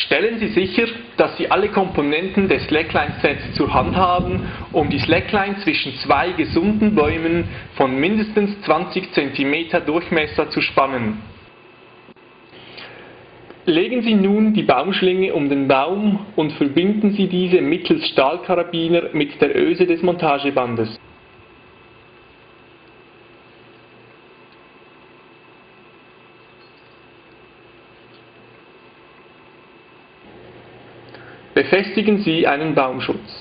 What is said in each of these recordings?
Stellen Sie sicher, dass Sie alle Komponenten des Slackline-Sets zur Hand haben, um die Slackline zwischen zwei gesunden Bäumen von mindestens 20 cm Durchmesser zu spannen. Legen Sie nun die Baumschlinge um den Baum und verbinden Sie diese mittels Stahlkarabiner mit der Öse des Montagebandes. Befestigen Sie einen Baumschutz.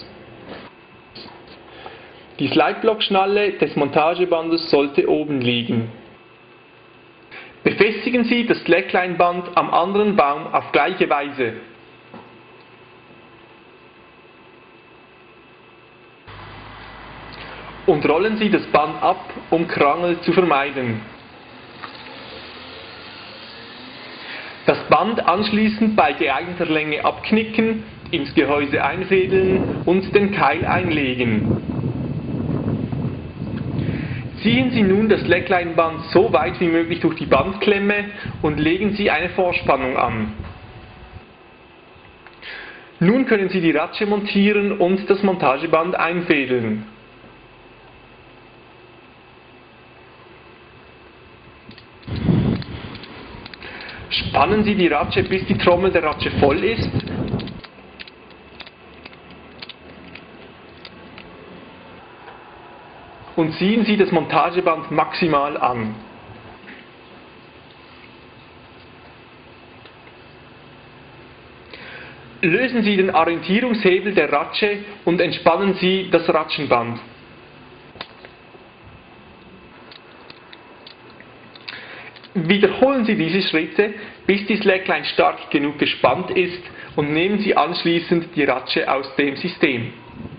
Die Slideblock-Schnalle des Montagebandes sollte oben liegen. Befestigen Sie das Slackline-Band am anderen Baum auf gleiche Weise. Und rollen Sie das Band ab, um Krangel zu vermeiden. Das Band anschließend bei geeigneter Länge abknicken, ins Gehäuse einfädeln und den Keil einlegen. Ziehen Sie nun das Slackline-Band so weit wie möglich durch die Bandklemme und legen Sie eine Vorspannung an. Nun können Sie die Ratsche montieren und das Montageband einfädeln. Spannen Sie die Ratsche, bis die Trommel der Ratsche voll ist. Und ziehen Sie das Montageband maximal an. Lösen Sie den Orientierungshebel der Ratsche und entspannen Sie das Ratschenband. Wiederholen Sie diese Schritte, bis die Slackline stark genug gespannt ist und nehmen Sie anschließend die Ratsche aus dem System.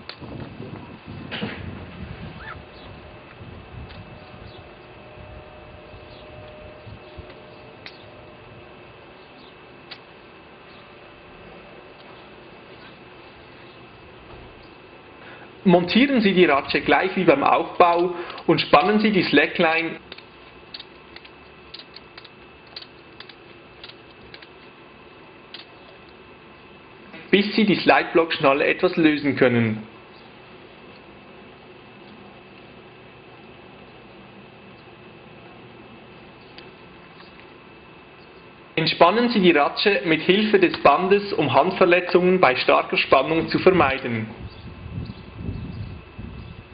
Montieren Sie die Ratsche gleich wie beim Aufbau und spannen Sie die Slackline bis Sie die Slideblock-Schnalle etwas lösen können. Entspannen Sie die Ratsche mit Hilfe des Bandes, um Handverletzungen bei starker Spannung zu vermeiden.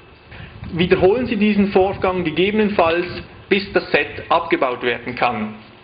Wiederholen Sie diesen Vorgang gegebenenfalls, bis das Set abgebaut werden kann.